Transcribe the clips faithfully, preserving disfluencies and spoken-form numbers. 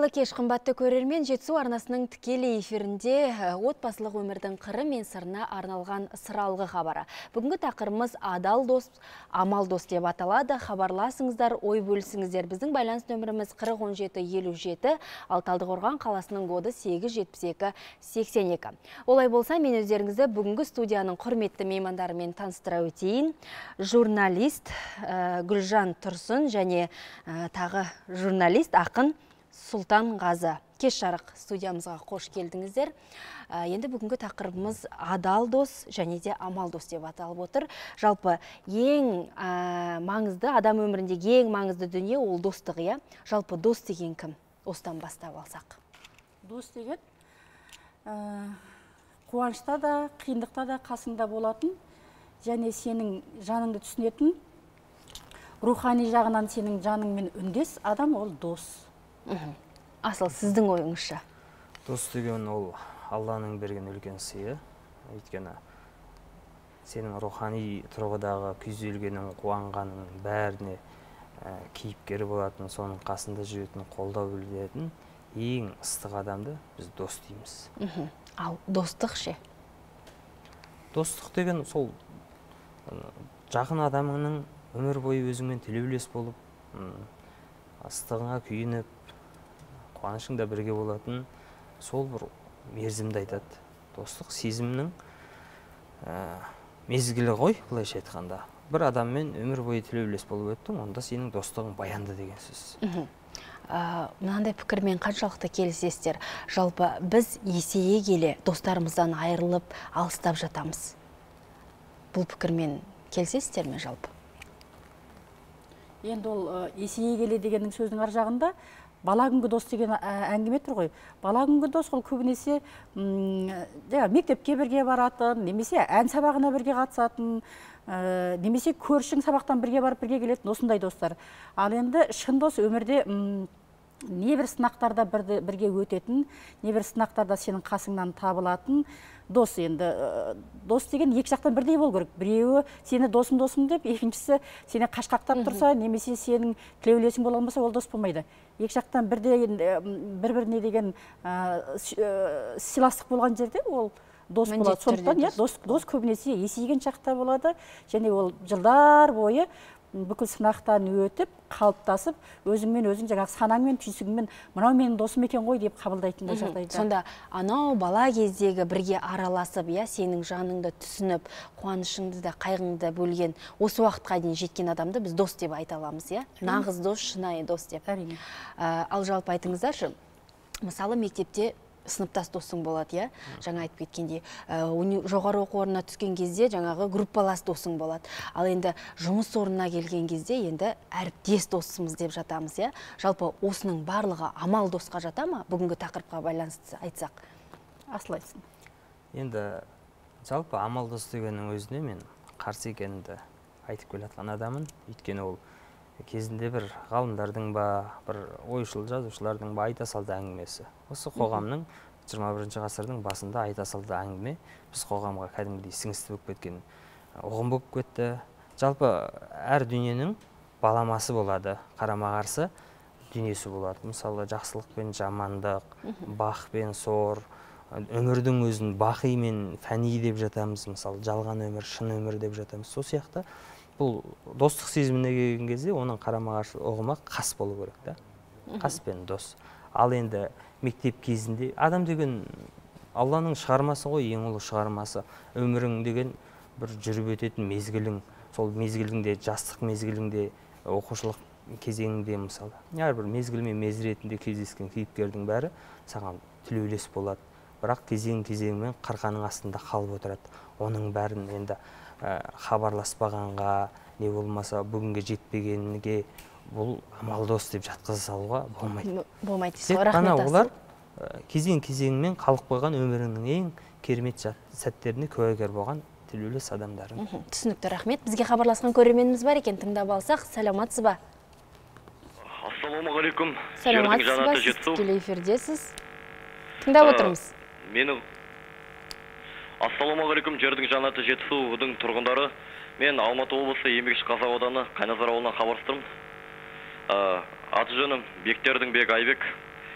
Қайырлы кеш, қымбатты көрермен. Жетісу арнасының тікелей эфирінде отбасылық өмірдің қыры мен сырына арналған сыралғы хабары. Бүгінгі тақырыбымыз адал дос, амал дос деп аталады. Хабарласыңыздар, ой бөлісіңіздер. Біздің байланыс нөміріміз қырық он жеті елу жеті, ал Талдықорған қаласының коды сегіз жетпіс екі сексен екі. Олай болса, мен өздеріңізді бүгінгі студияның құрметті меймандарымен таныстыра өтейін. Журналист Гүлжан Тұрсын және тағы журналист ақын Сұлтанғазы. Кеш жарық студиямызға қош келдіңіздер. Енді бүгінгі тақырыбымыз адал дос және де амал дос деп аталып отыр. Жалпы ең маңызды, адам өмірінде ең маңызды дүние ол достық, иә? Жалпы дос деген кім? Осыдан бастап алсақ. Дос деген қуанышта да, қиындықта да қасыңда болатын, және сенің жаныңды түсінетін, рухани жағынан сенің жаныңмен үндес адам ол дос. Асыл, сіздің ойыңызша? Дос деген ол Алланың берген үлкен сыйы. Өйткені сенің рухани тұрғыдағы күйзелгенің, қуанғаның бәріне кейіпкері болатын, соның қасында жүретін, қолдау білдіретін ең ыстық адамды біз дос дейміз. Ал достық ше? Достық деген сол жақын адамыңның өмір бойы өзіңмен тілеулес болып, ыстығыңа күйініп, қуанышыңда бірге болатын, сол бір мерзімді айтады. Достық сезімнің мезгілі ғой, былайша айтқанда. Бір адаммен өмір бойы тілеулес болып өттің, онда сенің достығың баянды деген сөз. Мынандай пікірмен қаншалықты келісесіздер? Жалпы біз есейе келе достарымыздан айырылып, алыстап жатамыз. Бұл пікірмен келісесіздер ме жалпы? Енді ол есейе келе дегеннің сөздің ар жағында бала күнгі дос деген әңгіме тұр ғой. Бала күнгі дос ол көбінесе мектепке бірге баратын, немесе ән сабағына бірге қатысатын, немесе көршің сабақтан бірге барып бірге келетін осындай достар. Ал енді шын дос өмірде небір сынақтарда бірге өтетін, небір сынақтарда сенің қасыңнан табылатын дос. Енді дос деген екі жақтан бірдей болу керек. Біреуі сені досым досым деп, екіншісі сені қашқақтап тұрса, немесе сенің тілеулесің бола алмаса, ол дос болмайды. Екі жақтан бір-біріне деген сыйластық болған жерде ол дос болады. Сондықтан дос көбінесе есейген шақта болады, және ол жылдар бойы бүкіл сынақтан өтіп, қалыптасып, өзіңмен өзің жаңағы санаңмен, түйсігіңмен мынау менің досым екен ғой деп қабылдайтындай жағдайда. Сонда анау бала кездегі бірге араласып, я сенің жаныңды түсініп, қуанышыңды да қайғыңды бөлген, осы уақытқа дейін жеткен адамды біз дос деп айта аламыз, я? Нағыз дос, шынайы дос деп. Әрине. Ал жалпы айтыңыздаршы, мысалы мектепте сыныптас досың болады, я? Жаңа айтып кеткендей, жоғары оқу орнына түскен кезде жаңағы группалас досың болады. Ал енді жұмыс орнына келген кезде енді әріптес досымыз деп жатамыз, я? Жалпы осының барлығы амал досқа жата ма? Бүгінгі тақырыпқа байланысты айтсақ. Асыл айтсын. Енді жалпы амал дос дегеннің өзіне мен қарсы екенімді айтып келатқан адамын. Өйткені ол кезінде бір ғалымдардың ба, бір ойшыл жазушылардың ба айта салды әңгімесі. Осы қоғамның жиырма бірінші ғасырдың басында айта салды әңгіме біз қоғамға кәдімгідей сіңісті болып кеткен ұғым болып кетті. Жалпы әр дүниенің баламасы болады, қарама-қарсы дүниесі болады. Мысалы жақсылық пен жамандық, бақ пен сор, өмірдің өзін бақи мен фәни деп жатамыз. Мысалы жалған өмір, шын өмір деп жатамыз. Сол сияқты бұл достық сезіміне келген кезде оның қарама-қарсы ұғымы қас болу керек та. Қас пен дос. Ал енді мектеп кезінде адам деген Алланың шығармасы ғой, ең ұлы шығармасы. Өмірің деген бір жүріп өтетін мезгілің, сол мезгіліңде, жастық мезгіліңде, оқушылық кезеңінде мысалы. Әрбір мезгіл мен мезретінде кездескен кейіпкердің бәрі саған тілеулес болады. Бірақ кезең-кезеңмен қырқаның астында қалып отырады. Оның бәрін енді хабарласпағанға, не болмаса бүгінге жетпегенге бұл амал дос деп жатқыза салуға болмайды. Болмайды. Тек қана олар кезең-кезеңмен қалып қойған өмірінің ең керемет сәттеріне куәгер болған тілеулес адамдарын. Түсінікті, рахмет. Бізге хабарласқан көрерменіміз бар екен, тыңдап алсақ. Сәлеметсіз ба? Ассалаумағалейкум. Сәлеметсіз ба? Сіз тікелей эфирдесіз. Тыңдап отырмыз. Мені Ассалаумағалейкум, жердің жанаты Жетісудың тұрғындары. Мен Алматы облысы Еңбекші Қазақ ауданы Қайназар ауылынан хабарластырмын. Аты жөнім Бектердің Бек Айбек.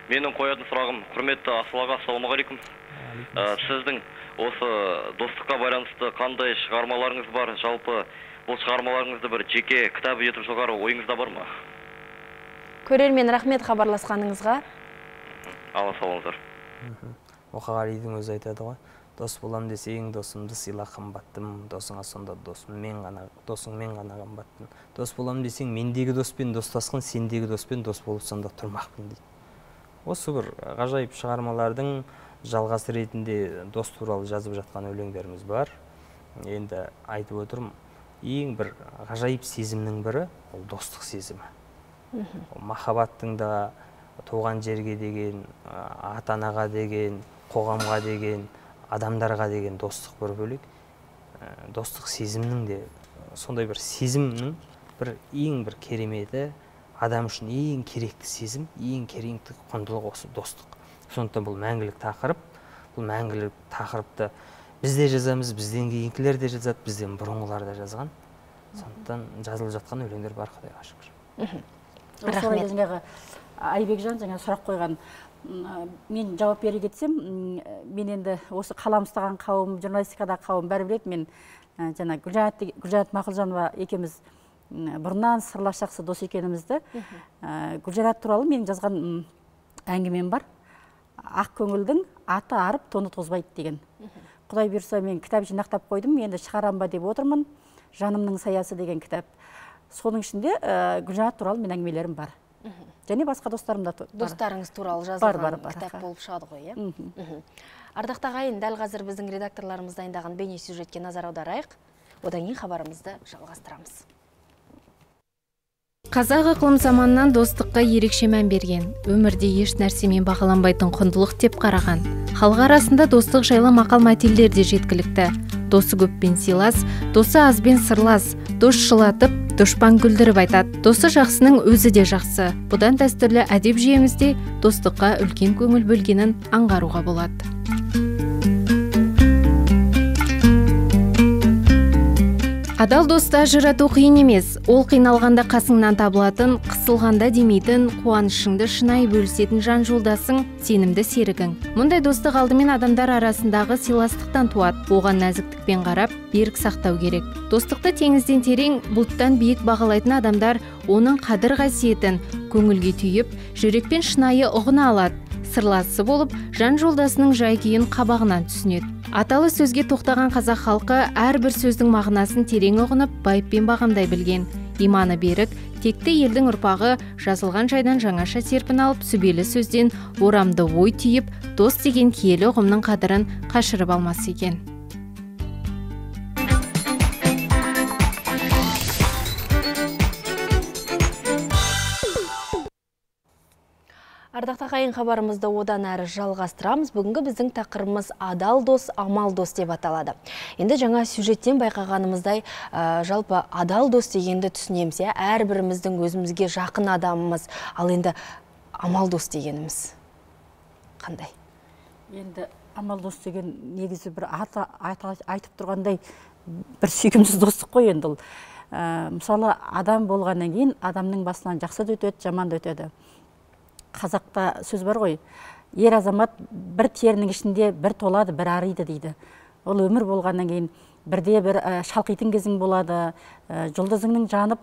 менің қоятын сұрағым, құрметті Асыл аға, ассалаумағалейкум. Сіздің осы достыққа байланысты қандай шығармаларыңыз бар? Жалпы бұл шығармаларыңызды бір жеке кітап етіп шығару ойыңызда бар ма? Көрермен, рахмет хабарласқаныңызға. Алла сау болыңыздар. Мұқағалидың өзі айтады ғой, дос болам десең досымды сыйла қымбаттым, досыңа сонда досым мен ғана, досың мен ғана қымбаттым. Дос болам десең мендегі доспен достасқын, сендегі доспен дос болып сонда тұрмақпын дейді. Осы бір ғажайып шығармалардың жалғасы ретінде дос туралы жазып жатқан өлеңдеріміз бар. Енді айтып отырмын, ең бір ғажайып сезімнің бірі ол достық сезімі. Махаббаттың да туған жерге деген, ата-анаға деген, қоғамға деген, адамдарға деген достық бір бөлек. Достық сезімнің де сондай бір сезімнің бір ең бір кереметі, адам үшін ең керекті сезім, ең керекті құндылық осы достық. Сондықтан бұл мәңгілік тақырып, бұл мәңгілік тақырыпты біз де жазамыз, бізден кейінгілер де жазады, бізден бұрынғылар да жазған. Сондықтан жазылып жатқан өлеңдер бар, Құдайға шүкір. Рахмет. Айбекжан жаңа сұрақ қойған, мен жауап бере кетсем, мен енді осы қалам ұстаған қауым, журналистикада қауым бәрі біледі, мен жаңа Гүлжанат Мақұлжанова екеуміз бұрыннан сырлас жақсы дос екенімізді. Гүлжанат туралы мен жазған әңгімем бар. Ақ көңілдің аты арып, тоны тозбайды деген. Құдай бұйырса, мен кітап жинақтап қойдым, енді шығарам ба деп отырмын. Жанымның саясы деген кітап. Соның ішінде Гүлжанат туралы мен әңгімелерім бар. Және басқа достарым да бар. Достарыңыз туралы жазылған кітап болып шығады ғой, иә? Ардақты ағайын, дәл қазір біздің редакторларымыз дайындаған бейне сюжетке назар аударайық. Одан кейін хабарымызды жалғастырамыз. Қазақ ықылым заманынан достыққа ерекше мән берген, өмірде еш нәрсемен бағаланбайтын құндылық деп қараған. Халық арасында достық жайлы мақал-мәтелдер де жеткілікті. Досы көппен сыйлас, досы азбен сырлас, дос жылатып, дұшпан күлдіріп айтады. Досы жақсының өзі де жақсы. Бұдан дәстүрлі әдеп жүйемізде достыққа үлкен көңіл бөлгенін аңғаруға болады. Адал доста жырату қиын емес, ол қиналғанда қасыңнан табылатын, қысылғанда демейтін, қуанышыңды шынайы бөлісетін жан жолдасың, сенімді серігің. Мұндай достық алдымен адамдар арасындағы сыйластықтан туады. Оған нәзіктікпен қарап, берік сақтау керек. Достықты теңізден терең, бұлттан биік бағалайтын адамдар оның қадір қасиетін көңілге түйіп, жүрекпен шынайы ұғына алады. Сырласы болып, жан жолдасының жай-күйін қабағынан түсінеді. Аталы сөзге тоқтаған қазақ халқы әрбір сөздің мағынасын терең ұғынып, байыппен бағамдай білген. Иманы берік, текті елдің ұрпағы жазылған жайдан жаңаша серпін алып, сүбелі сөзден орамды ой түйіп, дос деген киелі ұғымның қадірін қашырып алмас екен. Ардақты ағайын, хабарымызды одан әрі жалғастырамыз. Бүгінгі біздің тақырыбымыз адал дос, амал дос деп аталады. Енді жаңа сюжеттен байқағанымыздай, жалпы адал дос дегенді түсінеміз, әрбіріміздің өзімізге жақын адамымыз. Ал енді амал дос дегеніміз қандай? Енді амал дос деген негізі бір айтып тұрғандай бір сүйкімсіз достық қой енді. Мысалы, адам болғаннан кейін адамның басынан жақсы да өтеді, жаман да өтеді. Қазақта сөз бар ғой, ер азамат бір терінің ішінде бір толады, бір ариды дейді. Ол өмір болғаннан кейін бірде бір шалқитын кезің болады, жұлдызыңның жанып,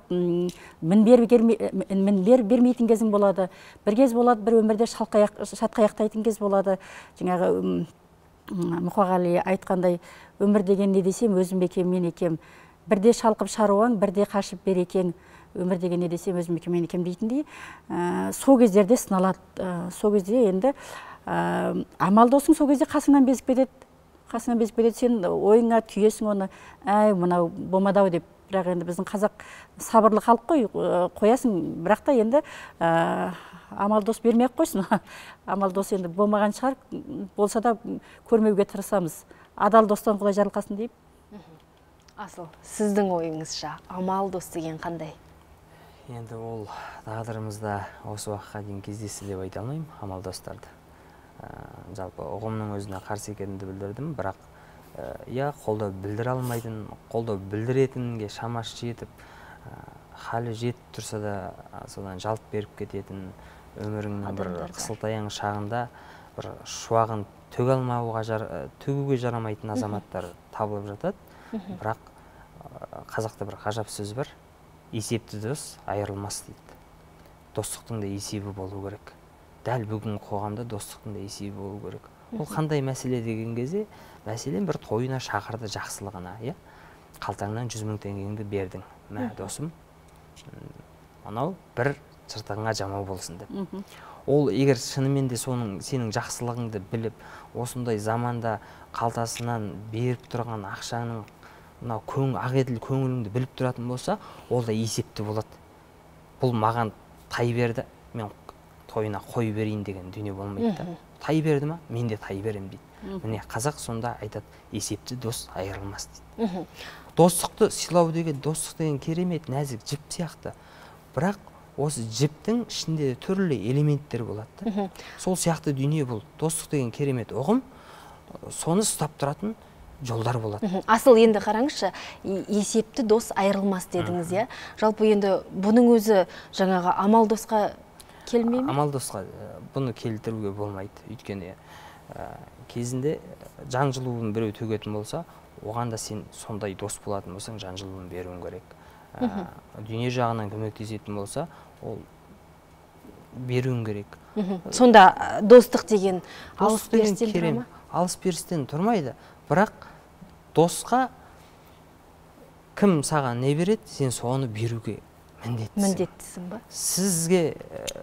мінбер бермейтін кезің болады. Бір кез болады, бір өмірде шатқаяқтайтын кез болады. Жаңағы Мұқағали айтқандай, өмір деген не десем, өзім бекем, мен екем. Бірде шалқып шаруаң, бірде қашып берекең. Өмір деген не десем, өзім екем, мен екем дейтіндей. Сол кездерде сыналады. Сол кезде енді амал досың сол кезде қасыңнан безіп кетеді. Қасыңнан безіп кетеді, сен ойыңа түйесің оны, әй, мынау болмадау деп. Бірақ енді біздің қазақ сабырлы халық қой, қоясың. Бірақ та енді амал дос бермей-ақ қойсын. Амал дос енді болмаған шығар, болса да көрмеуге тырысамыз. Адал достан Құдай жарылқасын дейіп. Асыл, сіздің ойыңызша амал дос деген қандай? Енді ол тағдырымызда осы уақытқа дейін кездесті деп айта алмаймын, амал достарды. Жалпы ұғымның өзіне қарсы екенімді білдірдім, бірақ иә, қолдау білдіре алмайтын, қолдау білдіретінге шамасы жетіп, халі жетіп тұрса да содан жалт беріп кететін, өміріңнің бір қысылтаяң шағында бір шуағын төге алмауға төгуге жарамайтын азаматтар табылып жатады. Бірақ қазақта бір ғажап сөз бар: есепті дос айырылмас дейді. Достықтың да есебі болу керек. Дәл бүгін қоғамда достықтың да есебі болу керек. Ол қандай мәселе деген кезде, мәселен бір тойына шақырды жақсылығына, иә? Қалтаңнан жүз мың теңгеңді бердің. Мә, досым, анау бір жыртығыңа жамау болсын деп. Ол егер шынымен де соның сенің жақсылығыңды біліп, осындай заманда қалтасынан беріп тұрған ақшаның мынау көң ағеділ көңіліңді біліп тұратын болса, ол да есепті болады. Бұл маған тай берді, мен тойына қой берейін деген дүние болмайды. Тай берді ма, мен де тай берем дейді. Міне қазақ сонда айтады: есепті дос айырылмас дейді. Достықты сыйлау деген, достық деген керемет нәзік жіп сияқты. Бірақ осы жіптің ішінде түрлі элементтер болады. Сол сияқты дүние бұл. Достық деген керемет ұғым, соны ұстап тұратын жолдар болады. Асыл, енді қараңызшы, есепті дос айырылмас дедіңіз, иә? Жалпы енді бұның өзі жаңағы амал досқа келмей ме? Амал досқа бұны келтіруге болмайды. Өйткені кезінде жан жылуын біреу төгетін болса, оған да сен сондай дос болатын болсаң, жан жылуын беруің керек. Дүние жағынан көмектесетін болса, ол беруің керек. Сонда достық деген алыс берістен тұра ма? Алыс берістен тұрмайды. Бірақ досқа кім саған не береді, сен соны беруге міндеттісің. Міндеттісің ба? Сізге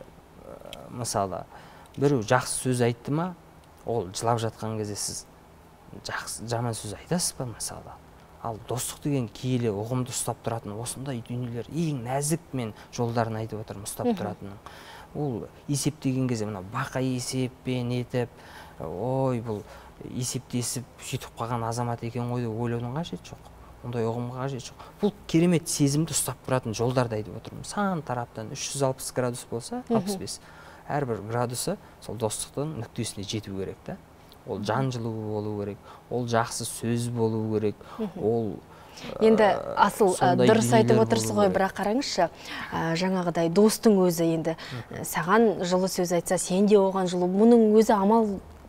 мысалы біреу жақсы сөз айтты ма, ол жылап жатқан кезде сіз жақсы жаман сөз айтасыз ба мысалы? Ал достық деген киелі ұғымды ұстап тұратын осындай дүниелер, ең нәзік мен жолдарын айтып отырмын ұстап тұратының. Ол есеп деген кезде мына бақа есеппен етіп, ой, бұл есептесіп сөйтіп қалған азамат екен ғой деп ойлаудың қажеті жоқ. Ондай ұғымға қажеті жоқ. Бұл керемет сезімді ұстап тұратын жолдарды айтып отырмын. Сан тараптан үш жүз алпыс градус болса, алпыс бес. Әрбір градусы сол достықтың нүктесіне жету керек та. Ол жан жылуы болу керек, ол жақсы сөз болу керек, ол енді Асыл дұрыс айтып отырсыз ғой, бірақ қараңызшы, жаңағыдай достың өзі енді саған жылы сөз айтса, сен де оған жылы, мұның өзі амал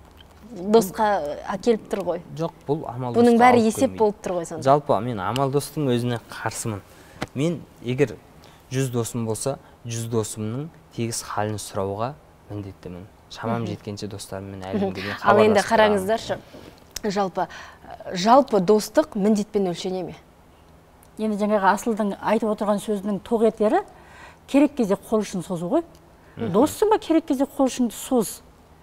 досқа әкеліп тұр ғой. Жоқ, бұл амал достыққа бұның бәрі есеп болып тұр ғой сонда. Жалпы мен амал достың өзіне қарсымын. Мен егер жүз досым болса, жүз досымның тегіс халін сұрауға міндеттімін. Шамам жеткенше достарыммен әлемге дейін хабарласып. Ал енді қараңыздаршы, жалпы жалпы достық міндетпен өлшене ме? Енді жаңағы Асылдың айтып отырған сөзінің тоқ етері керек кезде қол ұшын созу ғой. Доссың ба, керек кезде қол ұшыңды соз.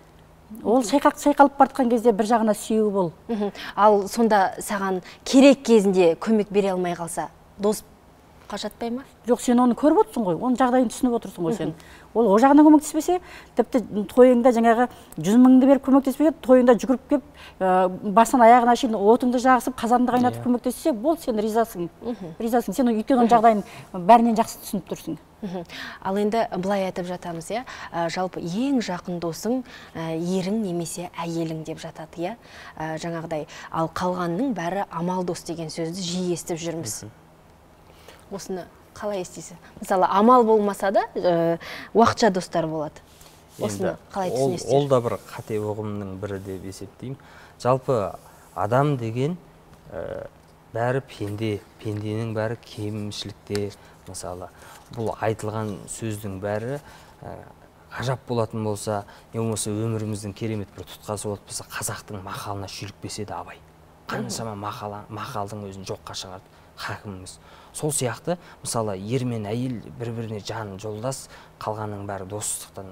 Ол шайқақ шайқалып бартқан кезде бір жағына сүйеу бол. Ал сонда саған керек кезінде көмек бере алмай қалса, дос қашатпай ма? Жоқ, сен оны көріп отырсың ғой, оның жағдайын түсініп отырсың ғой сен. Ол о жағына көмектеспесе, тіпті тойыңда жаңағы жүз мыңды беріп көмектеспесе, тойыңда жүгіріп кеп, басынан аяғына шейін отыңды жағысып, қазанды қайнатып көмектессе, бол, сен ризасың. Ризасың. Сен өйткені оның жағдайын бәрінен жақсы түсініп тұрсың. Ал енді былай айтып жатамыз, иә, жалпы ең жақын досың ерің немесе әйелің деп жатады, иә. Жаңағыдай, ал қалғанның бәрі амал дос деген сөзді жиі естіп жүрміз. Осыны қалай естисіз? Мысалы, амал болмаса да уақытша достар болады. Осыны қалай түсінесіздер? Ол да бір қате ұғымның бірі деп есептеймін. Жалпы адам деген бәрі пенде, пенденің бәрі кемшілікте. Мысалы, бұл айтылған сөздің бәрі ғажап болатын болса, не болмаса өміріміздің керемет бір тұтқасы болып болса, қазақтың мақалына шүйлікпесе де абай. Қаншама мақалдың өзін жоққа шығарды хакіміміз. Сол сияқты, мысалы, ер мен әйел бір-біріне жан жолдас, қалғанның бәрі достықтан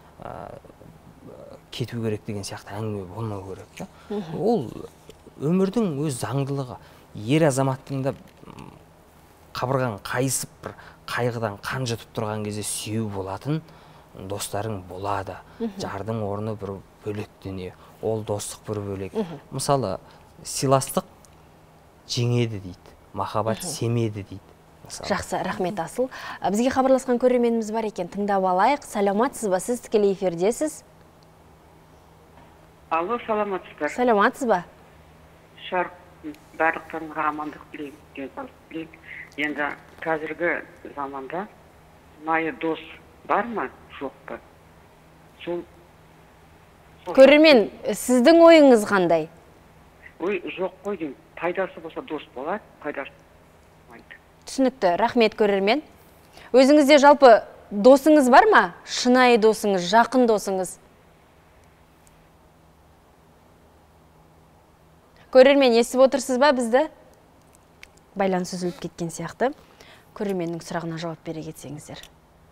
кету керек деген сияқты әңгіме болмау керек. Ол өмірдің өз заңдылығы. Ер азаматтың да қабырған қайысып бір қайғыдан қан жұтып тұрған кезде сүйеу болатын достарың болады. Жардың орны бір бөлек дүние. Ол достық бір бөлек. Мысалы, сыйластық жеңеді дейді. Махаббат семеді дейді. Жақсы, рахмет Асыл. Бізге хабарласқан көрерменіміз бар екен, тыңдап алайық. Саламатсыз ба, сіз тікелей эфирдесіз? Алло, саламатсыздар. Саламатсыз ба? Шарқ, барлықтарыңызға амандық тілеймін, денсаулық тілеймін. Енді қазіргі заманда шынайы дос бар ма, жоқ па? сол Көрермен, сіздің ойыңыз қандай? ой жоқ қой деймін, пайдасы болса дос болады, пайдасы болмайды. Түсінікті, рахмет көрермен. Өзіңізде жалпы досыңыз бар ма? Шынайы досыңыз, жақын досыңыз? Көрермен, естіп отырсыз ба бізді? Байланыс үзіліп кеткен сияқты. Көрерменнің сұрағына жауап бере кетсеңіздер.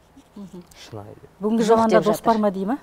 Бүгінгі заманда дос бар ма деймі?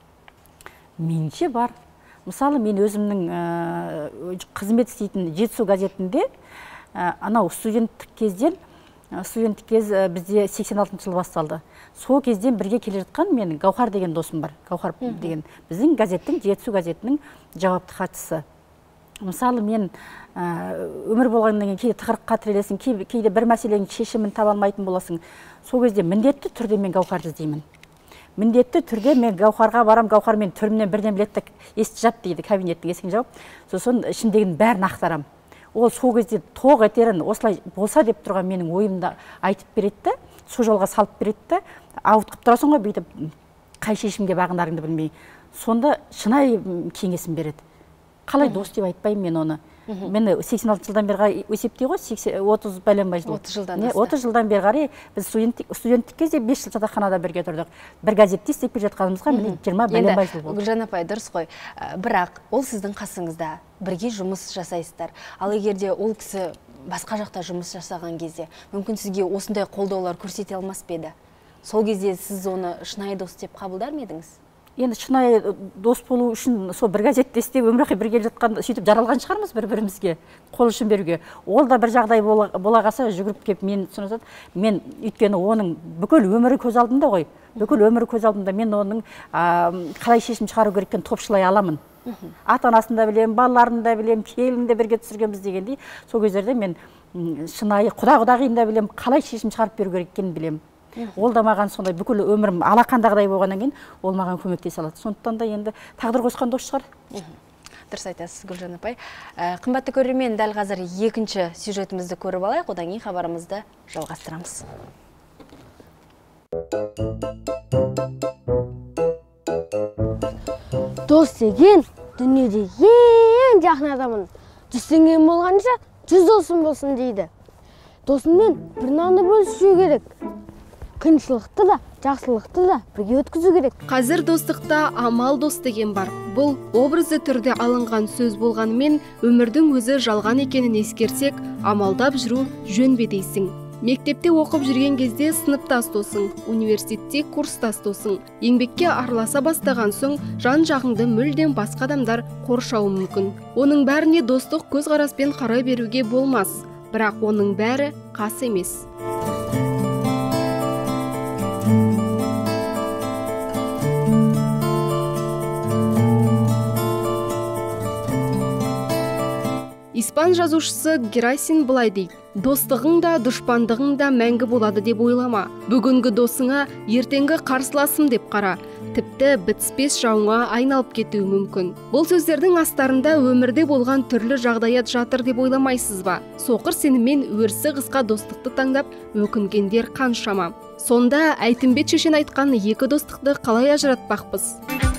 Менше бар. Мысалы, мен өзімнің қызмет істейтін Жетісу газетінде анау студенттік кезден, студенттік кез бізде сексен алтыншы жыл басталды. Сол кезден бірге келе жатқан менің Гаухар деген досым бар. Гаухар деген біздің газеттің, Жетісу газетінің жауапты хатшысы. Мысалы, мен өмір болғаннан кейін кейде тығырыққа тірелесің, кейде бір мәселенің шешімін таба алмайтын боласың. Сол кезде міндетті түрде мен Гаухарды іздеймін. Міндетті түрде мен Гаухарға барам, Гаухар мен түрімнен бірден білетті есті жап дейді, кабинеттің есігін жауып. Сосын ішімдегінің бәрін ақтарам. Ол сол кезде тоқ етерін осылай болса деп тұрған менің ойымда айтып беретті, сол жолға салып беретті. Ауытқып тұрасың ғой, бүйтіп қай шешімге бағынарыңды білмей. Сонда шынайы кеңесін береді. Қалай дос деп айтпаймын мен оны. Мен сексен алты жылдан бері есептей ғой, отыз бәленбай жыл. отыз жылдан асты. отыз жылдан бері қарай біз студенттік кезде бес жыл жатақханада бірге тұрдық. Бір газетте істеп келе жатқанымызға міне жиырма бәленбай жыл болды. Гүлжан апай, дұрыс қой. Бірақ ол сіздің қасыңызда бірге жұмыс жасайсыздар. Ал егерде ол кісі басқа жақта жұмыс жасаған кезде, мүмкін сізге осындай қолдаулар көрсете алмас па еді? Сол кезде сіз оны шынайы дос деп қабылдар ма едіңіз? Енді шынайы дос болу үшін сол бір газетте істеп өмірге бірге жатқан, сөйтіп жаралған шығармыз бір-бірімізге қол ұшын беруге. Ол да бір жағдай бола қалса жүгіріп келіп мен түсінесіз. Мен өйткені оның бүкіл өмірі көз алдымда ғой. Бүкіл өмірі көз алдымда, мен оның қалай шешім шығару керек екенін топшылай аламын. Ата-анасын да білем, балаларын да білем, келінін де бірге түсіргенбіз дегендей. Сол кездерде мен шынайы құда-құдағиын да білем, қалай шешім шығарып беру керек екенін білем. Ол да маған сондай бүкіл өмірім алақандағыдай болғаннан кейін ол маған көмектесе алады. Сондықтан да енді тағдыр қосқан дос шығар. Дұрыс айтасыз, Гүлжан апай. Қымбатты көрермен, дәл қазір екінші сюжетімізді көріп алайық, одан кейін хабарымызды жалғастырамыз. Дос деген дүниеде ең жақын адамын. Жүзден болғанша жүз досым болсын дейді. Досыммен бір нанды бөлісу керек. Қиыншылықты да, жақсылықты да бірге өткізу керек. Қазір достықта амал дос деген бар. Бұл образды түрде алынған сөз болғанымен, өмірдің өзі жалған екенін ескерсек, амалдап жүру жөн бе дейсің. Мектепте оқып жүрген кезде сыныптас досың, университетте курстас досың. Еңбекке араласа бастаған соң жан жағыңды мүлдем басқа адамдар қоршауы мүмкін. Оның бәріне достық көзқараспен қарай беруге болмас, бірақ оның бәрі қас емес. Испан жазушысы Герасин былай дейді: достығың да, дұшпандығың да мәңгі болады деп ойлама. Бүгінгі досыңа ертеңгі қарсыласым деп қара. Тіпті бітіспес жауыңа айналып кетуі мүмкін. Бұл сөздердің астарында өмірде болған түрлі жағдаят жатыр деп ойламайсыз ба? Соқыр сеніммен өрісі қысқа достықты таңдап өкінгендер қаншама. Сонда Әйтімбет шешен айтқан екі достықты қалай ажыратпақпыз?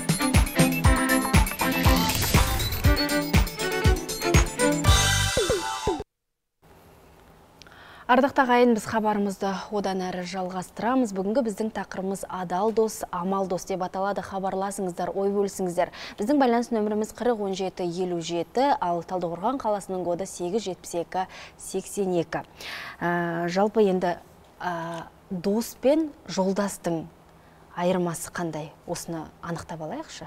Ардақтағы ағайын, біз хабарымызды одан әрі жалғастырамыз. Бүгінгі біздің тақырыбымыз адал дос, амал дос деп аталады. Хабарласыңыздар, ой бөлісіңіздер. Біздің байланыс нөміріміз қырық он жеті елу жеті, ал Талдықорған қаласының коды сегіз жетпіс екі сексен екі. Жалпы енді дос пен жолдастың айырмасы қандай? Осыны анықтап алайықшы.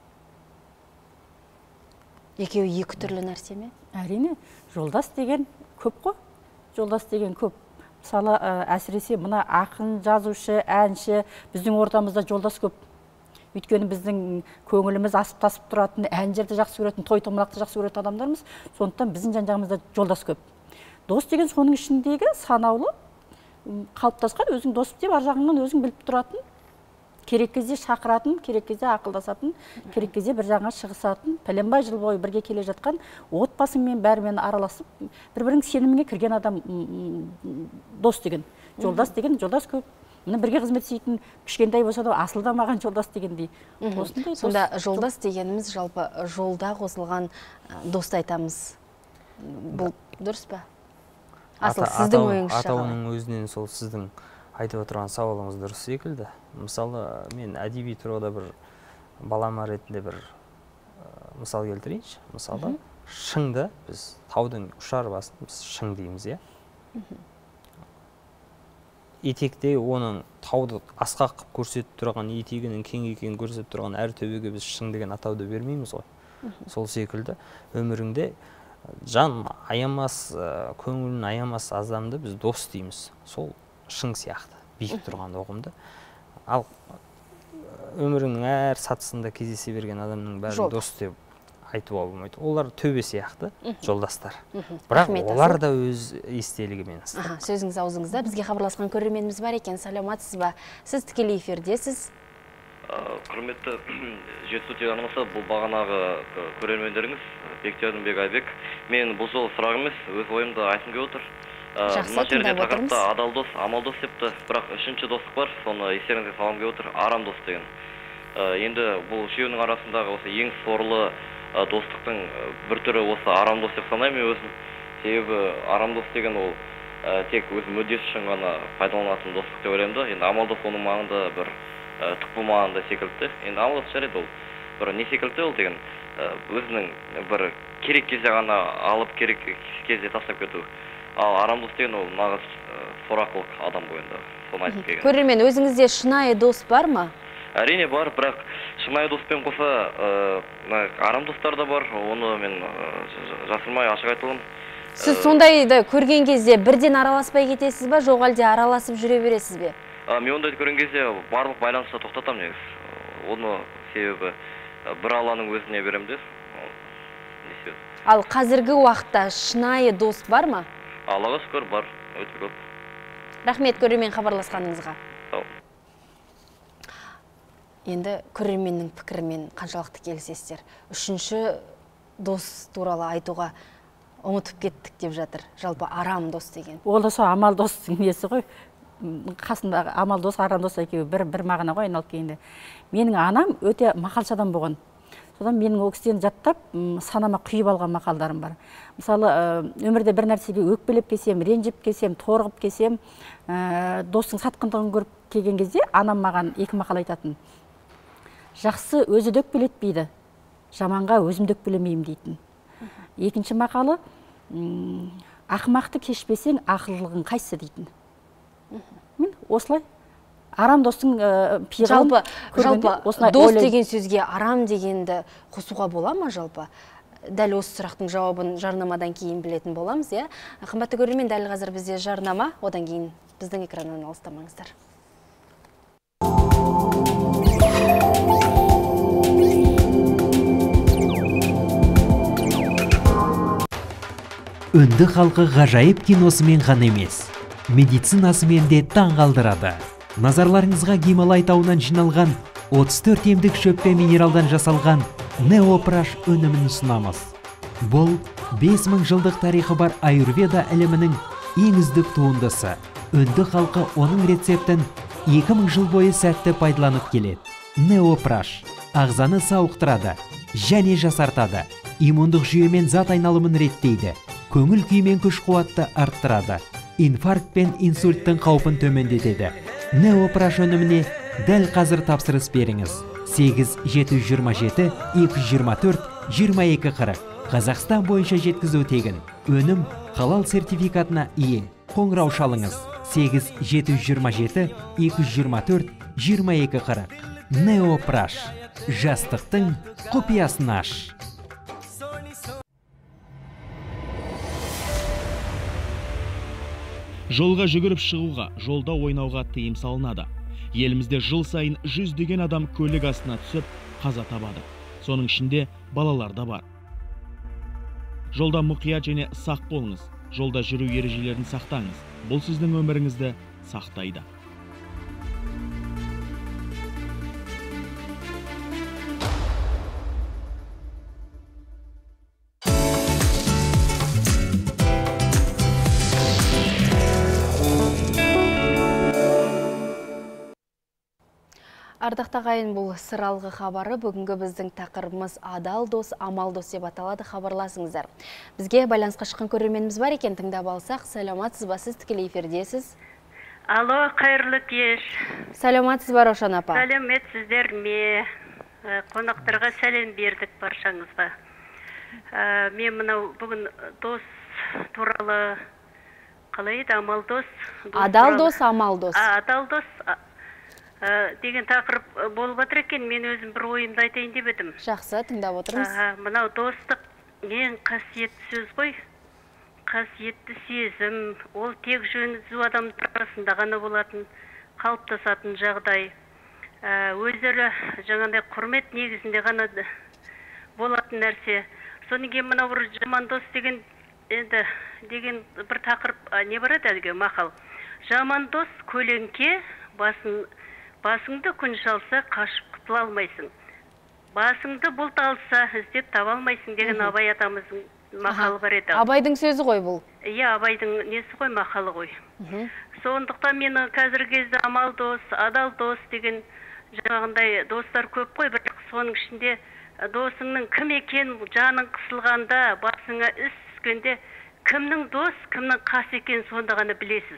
Екеуі екі түрлі нәрсе ме? Әрине, жолдас деген көп қой. Жолдас деген көп. Мысалы, әсіресе мына ақын, жазушы, әнші, біздің ортамызда жолдас көп. Өйткені біздің көңіліміз асып-тасып тұратын, әндерді жақсы көретін, той-томалақты жақсы көретін адамдарымыз, сондықтан біздің жан-жағымызда жолдас көп. Дос деген соның ішіндегі санаулы, қалыптасқан өзің дос деп ар жағыңнан өзің біліп тұратын, керек кезде шақыратын, керек кезде ақылдасатын, керек кезде бір жағыңа шығысатын, пәленбай жыл бойы бірге келе жатқан, отбасыңмен бәрімен араласып, бір-бірінің сеніміне кірген адам дос деген. Жолдас деген жолдас көп. міне бірге қызмет істейтін кішкентай болса да асылда маған жолдас дегендей. Осындай сонда жолдас дегеніміз жалпы жолда қосылған досты айтамыз. Бұл дұрыс па? Асыл сіздің ойыңызша. Атауының өзінен сол сіздің айтып отырған сауалыңыз дұрыс секілді. Мысалы, мен әдеби тұрғыда бір балама ретінде бір мысал келтірейінші. Мысалы, шыңды біз таудың ұшар басын біз шың дейміз, иә? Етекте оның тауды асқақ қып көрсетіп тұрған, етегінің кең екенін көрсетіп тұрған әр төбеге біз шың деген атауды бермейміз ғой. Сол секілді өміріңде жан аямас, көңілін аямас адамды біз дос дейміз. Сол шың сияқты биік тұрған ұғымды. Ал өмірінің әр сатысында кездесе берген адамның бәрін дос деп айтуға болмайды. Олар төбе сияқты жолдастар. Бірақ олар да өз естелігімен ыстық. Сөзіңіз аузыңызда. Бізге хабарласқан көрерменіміз бар екен. Саламатсыз ба? Сіз тікелей эфирдесіз. Құрметті жетісу телеарнасы, бұл бағанағы көрермендеріңіз Бектеуденбек Айбек. Мен бұл жол сұрағым емес, өз ойымды айтқым келіп отыр. Мына жерде тақырыпта адал дос, амал дос депті. Бірақ үшінші достық бар, соны естеріңізге салғым келіп отыр, арам дос деген. Енді бұл үшеуінің арасындағы осы ең сорлы достықтың бір түрі осы арам дос деп санаймын мен өзім. Себебі арам дос деген ол тек өз мүддесі үшін ғана пайдаланатын достық деп ойлаймын. Енді амал дос оның маңында бір түк болмағанда секілді. Енді амал дос жарайды ол бір не секілді ол деген өзінің бір керек кезде ғана алып, керек кезде тастап кету. Ал арам дос деген ол нағыз сорақылық адам бойында. Соны айтып келген. Көрермен, өзіңізде шынайы дос бар ма? Әрине бар, бірақ шынайы доспен қоса арам достар да бар. Оны мен жасырмай ашық айтылым. Сіз сондайды көрген кезде бірден араласпай кетесіз ба, жоқ әлде араласып жүре бересіз бе? Мен ондайды көрген кезде барлық байланысты тоқтатам негіз. Оны себебі бір Алланың өзіне берем де. Ал қазіргі уақытта шынайы дос бар ма? Аллаға шүкір бар, өте көп. Рахмет көрермен хабарласқаныңызға. Сау. Енді көрерменнің пікірімен қаншалықты келісесіздер? Үшінші дос туралы айтуға ұмытып кеттік деп жатыр. Жалпы арам дос деген. Ол да сол амал дос несі ғой. Қасындағы амал дос, арам дос екеуі бір бір мағына ғой айналып келгенде. Менің анам өте мақалшы адам болған. Содан менің ол кісіден жаттап, санама құйып алған мақалдарым бар. Мысалы, өмірде бір нәрсеге өкпелеп келсем, ренжіп келсем, торғып келсем, достың сатқындығын көріп келген кезде анам маған екі мақал айтатын. Жақсы өзі дөкпелетпейді, жаманға өзім дөкпелемеймін дейтін. Екінші мақалы, ақымақты кешпесең, ақыллығың қайсы дейтін. Мен осылай арам достың пиғылын жалпы дос деген сөзге арам дегенді қосуға бола ма жалпы? Дәл осы сұрақтың жауабын жарнамадан кейін білетін боламыз, иә? Қымбатты көрермен, дәл қазір бізде жарнама, одан кейін біздің экраннан алыстамаңыздар. Үнді халқы ғажайып киносымен ғана емес, медицинасымен де таң қалдырады. Назарларыңызға Гималай тауынан жиналған отыз төрт емдік шөппе минералдан жасалған Неопраш өнімін ұсынамыз. Бұл бес мың жылдық тарихы бар аюрведа ілімінің ең үздік туындысы. Үнді халқы оның рецептін екі мың жыл бойы сәтті пайдаланып келеді. Неопраш ағзаны сауықтырады және жасартады. Иммундық жүйемен зат айналымын реттейді. Көңіл күймен күш қуатты арттырады. Инфаркт пен инсульттің қаупін төмендетеді. Неопраш өніміне дәл қазір тапсырыс беріңіз. сегіз жеті жүз жиырма жеті екі жүз жиырма төрт жиырма екі қырық. Қазақстан бойынша жеткізу тегін. Өнім халал сертификатына ие. Қоңырау шалыңыз. сегіз жеті жүз жиырма жеті екі жүз жиырма төрт жиырма екі қырық. Неопраш. Жастықтың құпиясын аш. Жолға жүгіріп шығуға, жолда ойнауға тыйым салынады. Елімізде жыл сайын жүздеген адам көлік астына түсіп, қаза табады. Соның ішінде балалар да бар. Жолда мұқият және сақ болыңыз. Жолда жүру ережелерін сақтаңыз. Бұл сіздің өміріңізді сақтайды. Ардақта ғайын бұл сыралғы хабары. Бүгінгі біздің тақырыбымыз адал дос, амал дос деп аталады. Хабарласыңыздар. Бізге байланысқа шыққан көрерменіміз бар екен, тыңдап алсақ. Саламатсыз ба, сіз тікелей эфирдесіз. Алло, қайырлы кеш. Саламатсыз ба, Раушан апа? Сәлеметсіздер ме? Қонақтарға сәлем бердік баршаңызға. Мен мынау бүгін дос туралы қалай еді, амал дос? Адал дос, амал дос. Адал дос деген тақырып болып отыр екен. Мен өзім бір ойымды айтайын деп едім. Жақсы, тыңдап отырмыз. Мынау достық ең қасиетті сөз ғой. Қасиетті сезім, ол тек жөні түзу адамдар арасында ғана болатын, қалыптасатын жағдай. Өздері жаңағыдай құрмет негізінде ғана болатын нәрсе. Содан кейін мынау бір жаман дос деген енді деген бір тақырып не бар еді әлгі мақал. Жаман дос көлеңке, басын басыңды күн шалса қашып құтыла алмайсың. Басыңды бұлт алса іздеп таба алмайсың деген Абай атамыздың мақалы бар еді. Абайдың сөзі ғой бұл. Иә, Абайдың несі ғой, мақалы ғой. Сондықтан мені қазіргі кезде амал дос, адал дос деген жаңағындай достар көп қой, бірақ соның ішінде досыңның кім екен, жаның қысылғанда, басыңа іс түскенде кімнің дос, кімнің қас екен сонда ғана білесіз.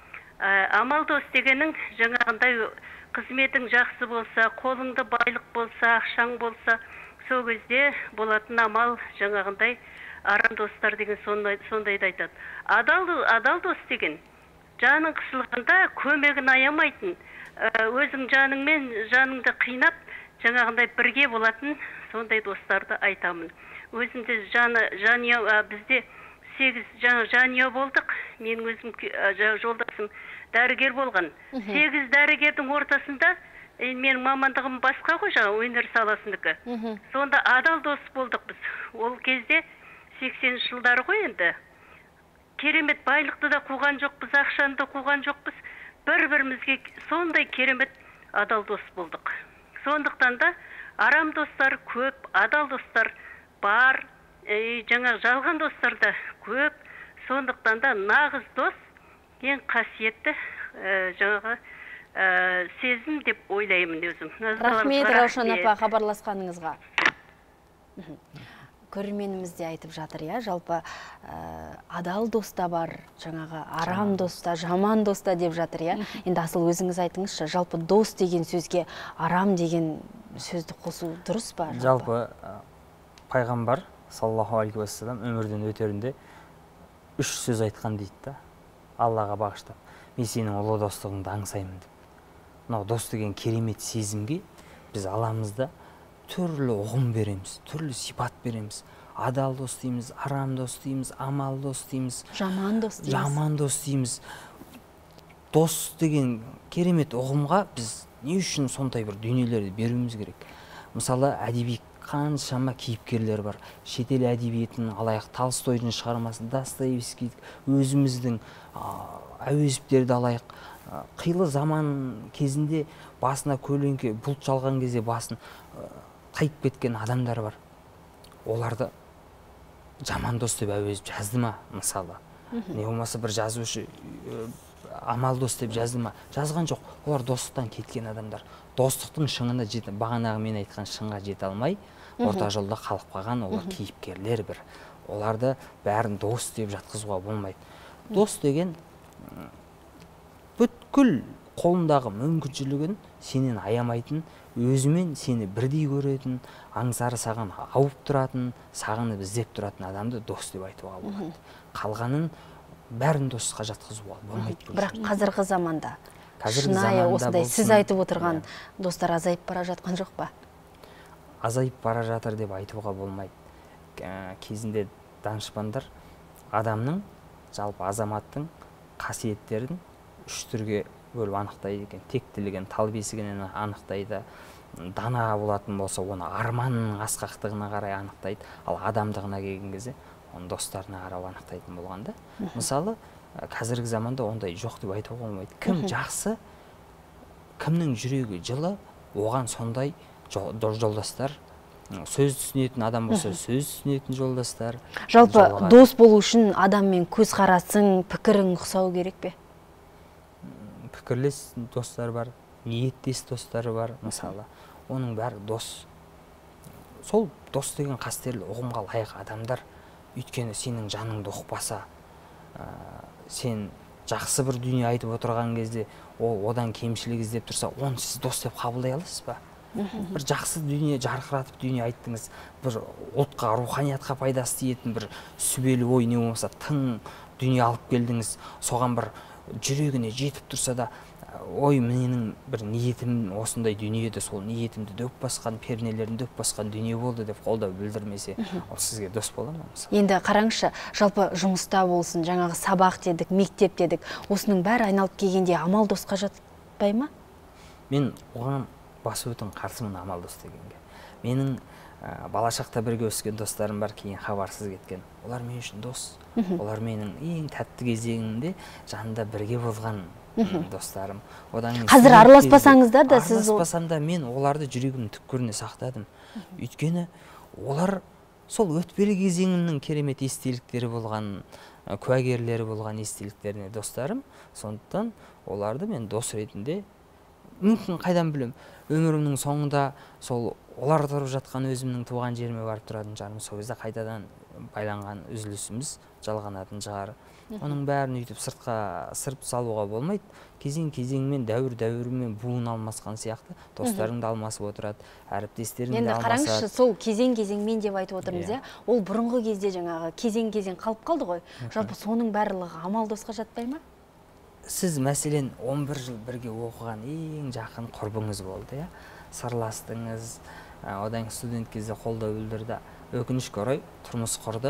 Амал дос дегенің жаңағындай қызметің жақсы болса, қолыңда байлық болса, ақшаң болса, сол кезде болатын амал жаңағындай арам достар деген сондайды айтады. Адал, адал дос деген жаның қысылғанда көмегін аямайтын, өзің жаныңмен жаныңды қинап, жаңағындай бірге болатын сондай достарды айтамын. Өзімде жаны, жания, бізде сегіз жания болдық. Мен өзім жолдасым дәрігер болған. Сегіз дәрігердің ортасында мен мамандығым басқа ғой, жаңа өнер саласындығы. Сонда адал дос болдық біз. Ол кезде сексенінші жылдары ғой енді. Керемет байлықты да қуған жоқпыз, ақшаны да қуған жоқпыз. Бір-бірімізге сондай керемет адал дос болдық. Сондықтан да арам достар көп, адал достар бар, жаңа жалған достар да көп. Сондықтан да нағыз дос ең қасиетті жаңағы сезім деп ойлаймын өзім. Рахмет, Раушан апа, хабарласқаныңызға. Көрерменіміз де айтып жатыр, я, жалпы адал доста бар, жаңағы арам доста, жаман доста деп жатыр, я. Енді асыл өзіңіз айтыңызшы, жалпы дос деген сөзге арам деген сөзді қосу дұрыс па? Жалпы пайғамбар саллаллаху алейхи уассалам өмірден өтерінде үш сөз айтқан дейді да, Аллаға бағыштап. Мен сенің ұлы достығыңды аңсаймын деп. Мынау дос деген керемет сезімге біз аламыз да түрлі ұғым береміз, түрлі сипат береміз. Адал дос дейміз, арам дос дейміз, амал дос дейміз, жаман дос дейміз. Жаман дос дейміз. Дос деген керемет ұғымға біз не үшін сондай бір дүниелерді беруіміз керек? Мысалы, әдеби қаншама кейіпкерлер бар. Шетел әдебиетін алайық, Толстойдың шығармасын, Достоевский, өзіміздің әуезовтерді алайық. Қилы заман кезінде басына көлеңке бұлт жалған кезде басын қайып кеткен адамдар бар. Оларды жаман дос деп әуезіп жазды ма, мысалы? Не болмаса бір жазушы амал дос деп жазды ма? Жазған жоқ. Олар достықтан кеткен адамдар. Достықтың шыңына жете, бағанағы мен айтқан шыңға жете алмай, орта жолда қалып қалған олар кейіпкерлер бір. Оларды бәрін дос деп жатқызуға болмайды. Дос деген бүткіл қолындағы мүмкіншілігін сенен аямайтын, өзімен сені бірдей көретін, аңсары саған ауып тұратын, сағынып іздеп тұратын адамды дос деп айтуға болады. Қалғанын бәрін досқа жатқызуға болмайды. Бірақ қазіргі заманда шынайы осындай сіз айтып отырған достар азайып бара жатқан жоқ па? Азайып бара жатыр деп айтуға болмайды. Кезінде данышпандар адамның, жалпы азаматтың қасиеттерін үш түрге бөліп анықтайды екен. Тектілігін, тал бесігінен анықтайды. Дана болатын болса, оны арманның асқақтығына қарай анықтайды. Ал адамдығына келген кезде, оны достарына қарап анықтайтын болғанда. Мысалы, қазіргі заманда ондай жоқ деп айтуға болмайды. Кім жақсы, кімнің жүрегі жылы, оған сондай жолдастар, сөз түсінетін адам болса, сөз түсінетін жолдастар. Жалпы дос болу үшін адаммен көзқарасың, пікірің ұқсау керек пе? Пікірлес достар бар, ниеттес достары бар мысалы. Оның бәрі дос. Сол дос деген қастерлі ұғымға лайық адамдар. Өйткені сенің жаныңды ұқпаса, сен жақсы бір дүние айтып отырған кезде, ол одан кемшілік іздеп тұрса, оны сіз дос деп қабылдай аласыз ба? Бір жақсы дүние, жарқыратып дүние айттыңыз, бір ұлтқа, руханиятқа пайдасы тиетін бір сүбелі ой не болмаса, тың дүние алып келдіңіз, соған бір жүрегіне жетіп тұрса да, ой, менің бір ниетім осындай дүниеде, сол ниетімді дөп басқан, пернелерін дөп басқан дүние болды деп қолдау білдірмесе, ол сізге дос бола ма? Енді қараңызшы, жалпы жұмыста болсын, жаңағы сабақ дедік, мектеп дедік, осының бәрі айналып келгенде амал досқа жатпай ма? Мен оған басы өтін қарсымын амал дос дегенге. Менің бала шақта бірге өскен достарым бар, кейін хабарсыз кеткен. Олар мен үшін дос. Олар менің ең тәтті кезеңімде жанында бірге болған достарым. Қазір араласпасаңыздар да сіз... Араласпасам да мен оларды жүрегімнің түкпіріне сақтадым. Өйткені олар сол өтпелі кезеңімнің керемет естеліктері болған, куәгерлері болған естеліктеріне достарым. Сондықтан оларды мен дос ретінде мүмкін қайдан білем, өмірімнің соңында сол олар тұрып жатқан өзімнің туған жеріме барып тұратын жарым, сол кезде қайтадан байланған үзілісіміз жалғанатын шығар. Оның бәрін үйтіп сыртқа сырып салуға болмайды. Кезең-кезеңмен, дәуір-дәуірмен буын алмасқан сияқты достарыңды алмасып отырады, әріптестеріңді алмасады. Енді қараңызшы, сол кезең-кезеңмен деп айтып отырмыз, иә. Ол бұрынғы кезде жаңағы кезең-кезең қалып қалды ғой. Жалпы соның барлығы амал досқа жатпай ма? Сіз мәселен он бір жыл бірге оқыған ең жақын құрбыңыз болды, иә. Сырластыңыз, одан студент кезде қолдау білдірді. Өкінішке орай тұрмыс құрды.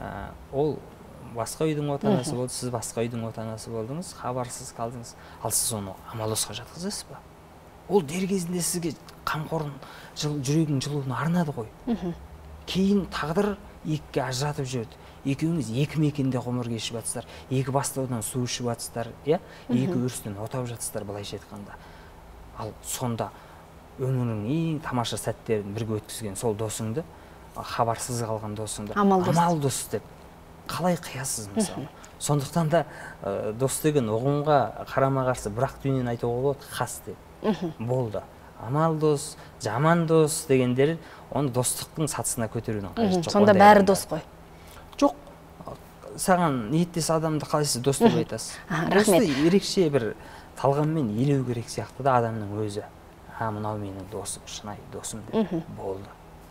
Ол басқа үйдің отанасы болды, сіз басқа үйдің отанасы болдыңыз, хабарсыз қалдыңыз. Ал сіз оны амал досқа жатқызасыз ба? Ол дер кезінде сізге қамқорын, жүрегінің жылуын арнады ғой. Кейін тағдыр екіге ажыратып жіберді. Екеуіңіз екі мекенде ғұмыр кешіп жатсыздар, екі бастаудан су ішіп жатсыздар, екі өрістен отап жатсыздар былайша айтқанда. Ал сонда өмірінің ең тамаша сәттерін бірге өткізген сол досыңды, хабарсыз қалған досыңды амал дос деп қалай қиясыз мысалы? Сондықтан да дос деген ұғымға қарама қарсы бірақ дүниені айтуға болады, қас деп. Болды. Амал дос, жаман дос дегендер оны достықтың сатысына көтерудің қажеті жоқ. Сонда бәрі дос қой. Жоқ. Саған ниеттес адамды қалай сіз дос деп айтасыз? Досты ерекше бір талғаммен елеу керек сияқты да адамның өзі. А, мынау менің досым, шынайы досым деп болды.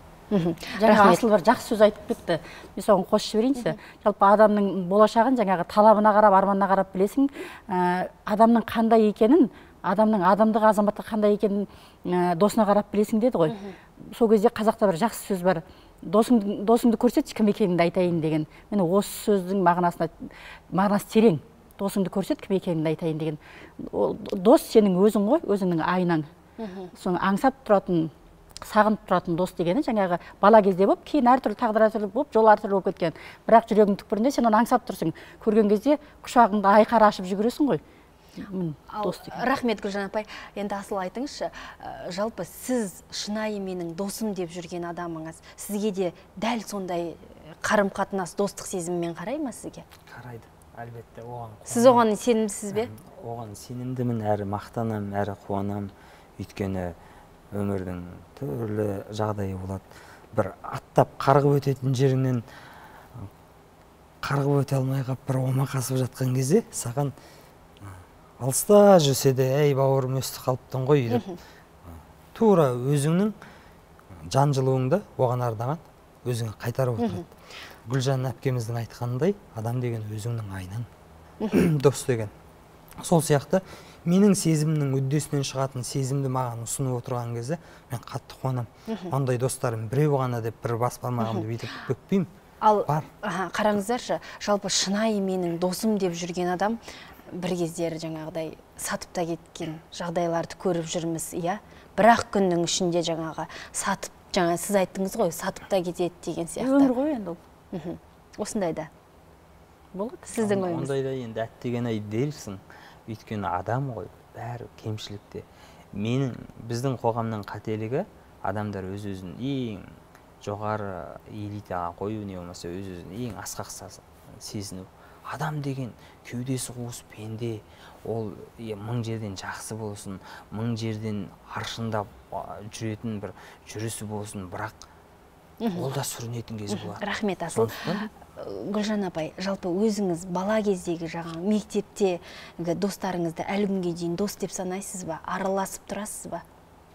Жаңа асыл бір жақсы сөз айтып кетті. Мен соған қосып жіберейінші. Жалпы адамның болашағын жаңағы талабына қарап, арманына қарап білесің, адамның қандай екенін, адамның адамдық азаматы қандай екенін досына қарап білесің деді ғой. Сол кезде қазақта бір жақсы сөз бар. Досыңды көрсетші кім екеніңді айтайын деген. Мен осы сөздің мағынасына мағынасы терең. Досыңды көрсет кім екеніңді айтайын деген. Дос сенің өзің ғой, өзіңнің айнаң. Соны аңсап тұратын, сағынып тұратын дос дегені жаңағы бала кезде болып, кейін әртүрлі тағдыр әртүрлі болып, жол әртүрлі болып кеткен. Бірақ жүрегің түкпірінде сен оны аңсап тұрсың. Көрген кезде құшағыңды айқара ашып жүгіресің ғой. Рахмет Гүлжан апай. Енді асыл айтыңызшы, жалпы сіз шынайы менің досым деп жүрген адамыңыз сізге де дәл сондай қарым-қатынас, достық сезіммен қарай ма сізге? Қарайды, әлбетте. Оған сіз оған сенімдісіз бе? Оған сенімдімін, әрі мақтанам, әрі қуанам. Өйткені өмірдің түрлі жағдайы болады. Бір аттап қарғып өтетін жеріңнен қарғып өте алмай қалып бір омақасып жатқан кезде саған алыста жүрсе де, әй бауырым өсті қалыптың ғой деп, тура өзіңнің жан жылуыңды оған арнаған өзіңе қайтарып отырады. Гүлжан әпкеміздің айтқанындай, адам деген өзіңнің айнаң, дос деген. Сол сияқты менің сезімнің үддесінен шығатын сезімді маған ұсынып отырған кезде мен қатты қуанам. Ондай достарым біреу ғана деп бір бас бармағымды бүйтіп бүкпеймін. Ал қараңыздаршы, жалпы шынайы менің досым деп жүрген адам бір кездері жаңағыдай сатып та кеткен жағдайларды көріп жүрміз, иә? Бірақ күннің ішінде жаңағы сатып, жаңа сіз айттыңыз ғой, сатып та кетеді деген сияқты. Өмір ғой енді ол. Осындай да болады. Сіздің ойыңыз? Ондайда енді әттеген ай дейсің. Өйткені адам ғой, бәрі кемшілікте. Менің, біздің қоғамның қателігі адамдар өз-өзін ең жоғары элитаға қою, не болмаса өз-өзін ең асқақ сезіну. адам деген кеудесі қуыс пенде, ол мың жерден жақсы болсын, мың жерден аршындап жүретін бір жүрісі болсын, бірақ ол да сүрінетін кез болады. Рахмет, Асыл. Гүлжан апай, жалпы өзіңіз бала кездегі жаңағы мектепте достарыңызды әлі күнге дейін дос деп санайсыз ба? Араласып тұрасыз ба?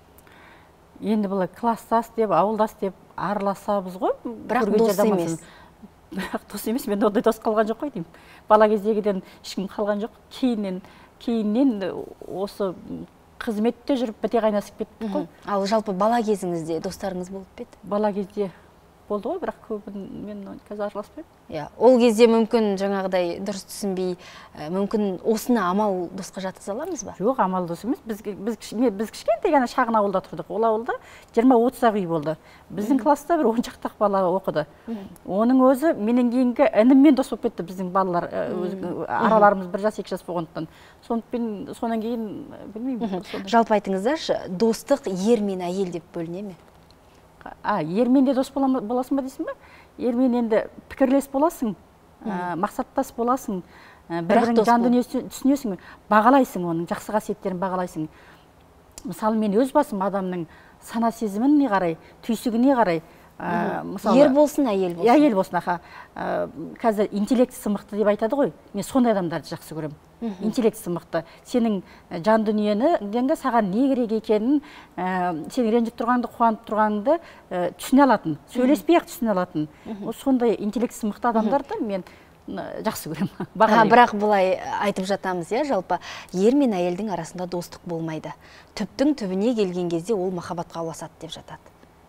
Енді бұлай класстас деп, ауылдас деп араласабыз ғой. Бірақ дос емес. Бірақ дос емес, мен ондай дос қалған жоқ қой деймін. Бала кездегіден ешкім қалған жоқ. Кейіннен, кейіннен осы қызметте жүріп біте қайнасып кеттік қой. Ал жалпы бала кезіңізде достарыңыз болып па еді? Бала кезде болды ғой, бірақ көбін мен қазір араласпаймын. Иә, ол кезде мүмкін жаңағыдай дұрыс түсінбей, мүмкін осыны амал досқа жатқыза аламыз ба? Жоқ, амал дос емес. Біз біз біз кішкентай ғана шағын ауылда тұрдық. Ол ауылда жиырма отыз үй болды. Біздің класста бір он шақты бала оқыды. Оның өзі менен кейінгі ініммен дос болып кетті біздің балалар. Араларымыз бір жас екі жас болғандықтан. Сондықтан сонан кейін білмеймін. Жалпы айтыңыздаршы, достық ер мен әйел деп бөліне ме? А, ермен де дос боласың ба дейсің ба? Ермен енді пікірлес боласың, мақсаттас боласың, бір-бірің жан дүниесін түсінесің, бағалайсың оның, жақсы қасиеттерін бағалайсың. Мысалы, мен өз басым адамның сана сезімін не қарай, түйсігіне қарай. Ер болсын, әйел болсын. Әйел болсын, аха. Қазір интеллектісі мықты деп айтады ғой. Мен сондай адамдарды жақсы көремін. Интеллектісі мықты. Сенің жан дүниені, денгі саған не керек екенін, сенің ренжіп тұрғанды, қуанып тұрғанды түсіне алатын, сөйлеспей-ақ түсіне алатын. Сондай интеллектісі мықты адамдарды мен жақсы көремін. Бірақ бұлай айтып жатамыз, иә, жалпы ер мен әйелдің арасында достық болмайды. Түптің түбіне келген кезде ол махаббатқа ұласады деп жатады.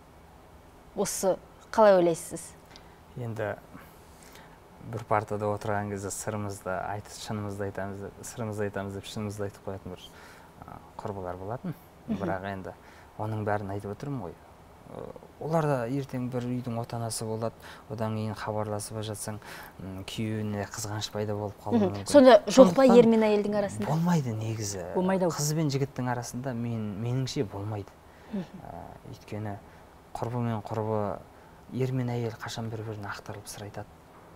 Осы қалай ойлайсыз? Енді бір партада отырған кезде сырымызды айтып, шынымызды айтамыз, сырымызды айтамыз деп шынымызды айтып қоятын бір құрбылар болатын. Бірақ енді оның бәрін айтып отырмын ғой. Олар да ертең бір үйдің отанасы болады, одан кейін хабарласып жатсаң, күйеуіне қызғаныш пайда болып қалуы мүмкін. Сонда жоқ па ер мен әйелдің арасында? Болмайды негізі. Болмайды. Қыз бен жігіттің арасында меніңше болмайды. Өйткені құрбы мен құрбы, ер мен әйел қашан бір-бірін ақтарылып сыр айтады.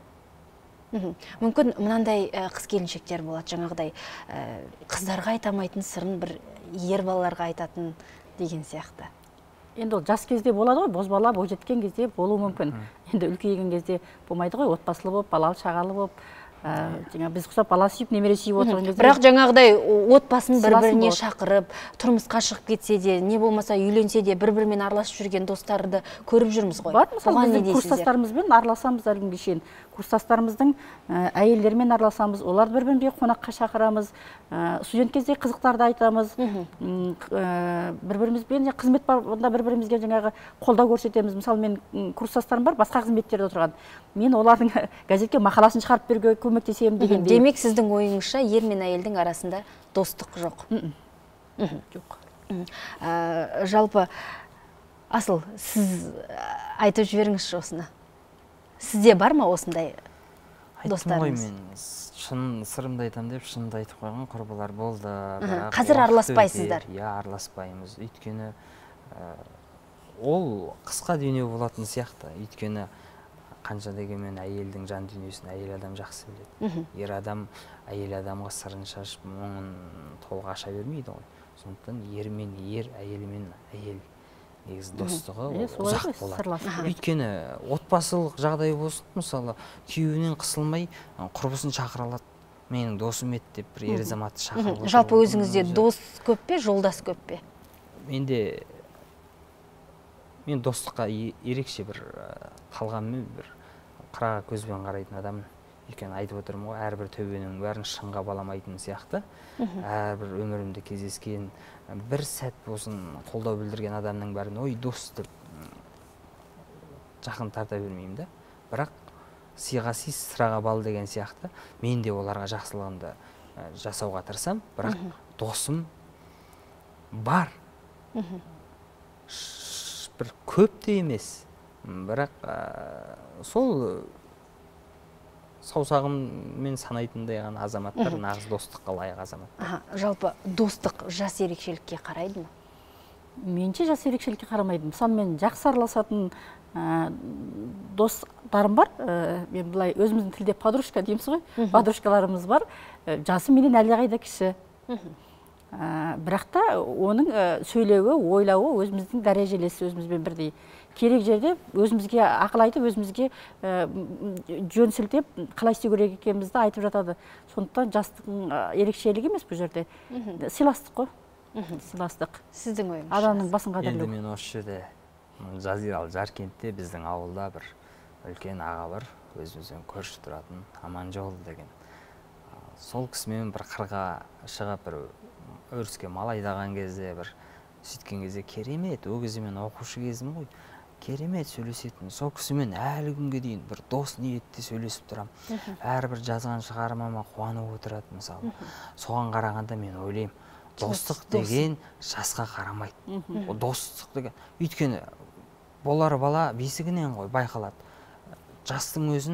Мүмкін мынандай қыз келіншектер болады, жаңағыдай қыздарға айтамайтын сырын бір ер балаларға айтатын деген сияқты. Енді ол жас кезде болады ғой, бозбала, бойжеткен кезде болуы мүмкін. Енді үлкейген кезде болмайды ғой, отбасылы болып, балалы шағалы болып, жаңа біз құсап бала сүйіп, немере сүйіп отырған кезде. Бірақ жаңағыдай отбасын бір-біріне шақырып, тұрмысқа шығып кетсе де, не болмаса үйленсе де бір-бірімен араласып жүрген достарды көріп жүрміз ғой. Бар, мысалы біздің курстастарымызбен араласамыз әлі күнге шейін. Курстастарымыздың әйелдерімен араласамыз, оларды бір-біріне қонаққа шақырамыз, студент кезде қызықтарды айтамыз, бір-бірімізбен қызмет барында бір-бірімізге жаңағы қолдау көрсетеміз. Мысалы мен курстастарым бар, басқа қызметтерде отырған. Мен олардың газетке мақаласын шығарып беруге көмектесемін дегендей. Демек, сіздің ойыңызша ер мен әйелдің арасында достық жоқ. Жоқ. Жалпы, Асыл, сіз айтып жіберіңізші осыны. Сізде бар ма осындай достарыңыз? Айттым ғой, мен шын сырымды айтам деп шынды айтып қойған құрбылар болды. Қазір араласпайсыздар? Иә, араласпаймыз. Өйткені ол қысқа дүние болатын сияқты. Өйткені қанша дегенмен әйелдің жан дүниесін әйел адам жақсы біледі. Ер адам әйел адамға сырын шашып, мұңын толық аша бермейді ғой. Сондықтан ер мен ер, әйел мен әйел негізі достығы ұзақ болады. Өйткені отбасылық жағдай болсын, мысалы, күйеуінен қысылмай құрбысын шақыра алады. Менің досым еді деп бір ер азаматты шақырып отыр. Жалпы өзіңізде дос көп пе, жолдас көп пе? Менде мен достыққа ерекше бір қалғанмен бір қыраға көзбен қарайтын адамын. Өйткені айтып отырмын ғой, әрбір төбенің бәрін шыңға баламайтын сияқты. Әрбір өмірімде кездескен бір сәт болсын қолдау білдірген адамның бәрін ой дос деп жақын тарта бермеймін да. Бірақ сыйға сый, сыраға бал деген сияқты мен де оларға жақсылығымды жасауға тырысам, бірақ досым бар. Бір көп те емес, бірақ сол саусағыммен санайтындай ғана азаматтар нағыз достыққа лайық азаматтар. Жалпы достық жас ерекшелікке қарайды ма? меніңше жас ерекшелікке қарамайды. Мысалы мен жақсы араласатын достарым бар. Мен былай өзіміздің тілде подружка дейміз ғой. Подружкаларымыз бар. Жасы менен әлдеқайда кіші. Бірақ та оның сөйлеуі, ойлауы өзіміздің дәрежелесі, өзімізбен бірдей. Керек жерде өзімізге ақыл айтып, өзімізге жөн сілтеп, қалай істеу керек екенімізді айтып жатады. Сондықтан жастықтың ерекшелігі емес бұл жерде. Сыйластық қой. Сыйластық. Сіздің ойыңызша? Адамның басын қадірлеу. Енді мен осы жерде Жазиралы Жаркентте біздің ауылда бір үлкен аға бар, өзімізбен көрші тұратын Аманжол деген. Сол кісімен бір қырға шығып, бір өріске мал айдаған кезде, бір сөйткен кезде керемет, ол кезде мен оқушы кезім ғой, керемет сөйлесетін. Сол кісімен әлі күнге дейін бір дос ниетте сөйлесіп тұрам. Әрбір жазған шығармама қуанып отырады, мысалы. Соған қарағанда мен ойлаймын, достық деген жасқа қарамайды. Ол достық деген, өйткені болар бала бесігінен ғой байқалады. Жастың өзін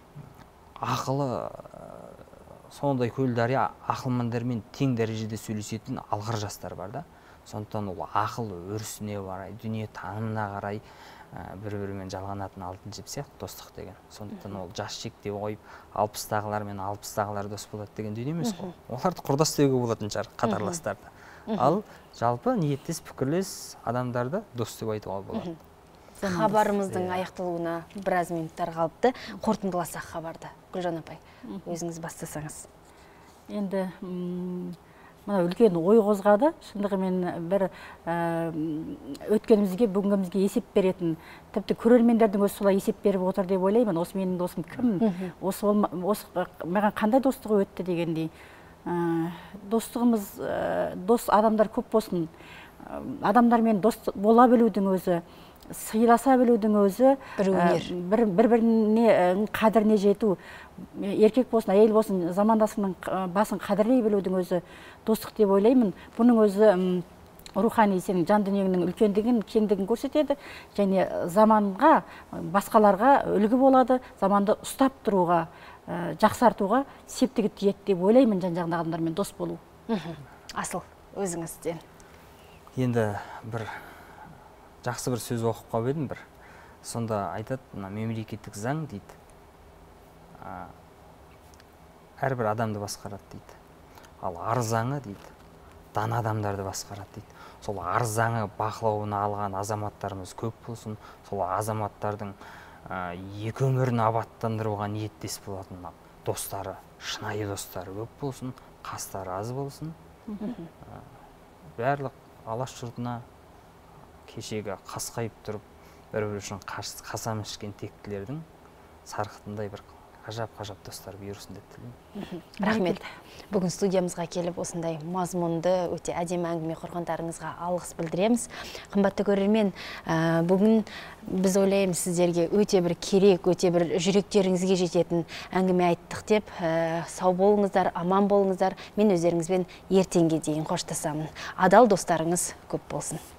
ақылы сондай көл дария ақылмандармен тең дәрежеде сөйлесетін алғыр жастар бар да. Сондықтан ол ақыл өрісіне қарай, дүние танымына қарай бір-бірімен жалғанатын алтын жіп сияқты достық деген. Сондықтан ол жас шектеп қойып, алпыстағылар мен алпыстағылар дос болады деген дүние емес қой. Оларды құрдас деуге болатын шығар қатарластарды. Ал жалпы ниеттес, пікірлес адамдарды дос деп айтуға болады. Хабарымыздың аяқталуына біраз минуттар қалыпты. Қорытындыласақ хабарды. Гүлжан апай, өзіңіз бастасаңыз. Енді мына үлкен ой қозғады. Шындығымен бір өткенімізге, бүгінгімізге есеп беретін, тіпті көрермендердің өзі солай есеп беріп отыр деп ойлаймын. Осы менің досым кім? Осы маған қандай достығы өтті дегендей. Достығымыз, дос адамдар көп болсын. Адамдармен дос бола білудің өзі, сыйласа білудің өзі, бір-біріне қадіріне жету, еркек болсын, әйел болсын, замандасының басын қадірлей білудің өзі достық деп ойлаймын. Бұның өзі рухани сенің жан дүниеңнің үлкендігін, кеңдігін көрсетеді, және заманға, басқаларға үлгі болады, заманды ұстап тұруға, жақсартуға септігі тиеді деп ойлаймын жан-жағында адамдармен дос болу. Асыл, өзіңізден. Енді бір жақсы бір сөз оқып қалып едім бір. Сонда айтады, мемлекеттік заң дейді, әрбір адамды басқарады дейді. Ал ар заңы дейді, дана адамдарды басқарады дейді. Сол ар заңы бақылауына алған азаматтарымыз көп болсын, сол азаматтардың екі өмірін абаттандыруға ниеттес болатын достары, шынайы достары көп болсын, қастары аз болсын. Барлық алаш жұртына кешегі қасқайып тұрып, бір-бір үшін қасам ішкен тектілердің сарқытындай бір ғажап-ғажап достар бұйырсын деп тілеймін. Рахмет. Бүгін студиямызға келіп осындай мазмұнды, өте әдемі әңгіме құрғандарыңызға алғыс білдіреміз. Қымбатты көрермен, бүгін біз ойлаймыз сіздерге өте бір керек, өте бір жүректеріңізге жететін әңгіме айттық деп, сау болыңыздар, аман болыңыздар. Мен өздеріңізбен ертеңге дейін қоштасамын. Адал достарыңыз көп болсын.